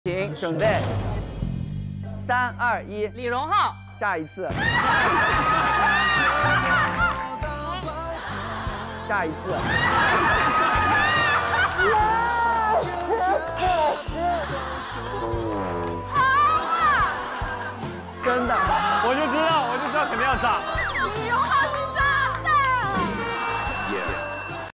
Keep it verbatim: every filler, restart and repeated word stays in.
停，准备，三二一， 李荣浩， 炸一次，炸一次。真的， 我就知道，我就知道肯定要炸。 李荣浩是炸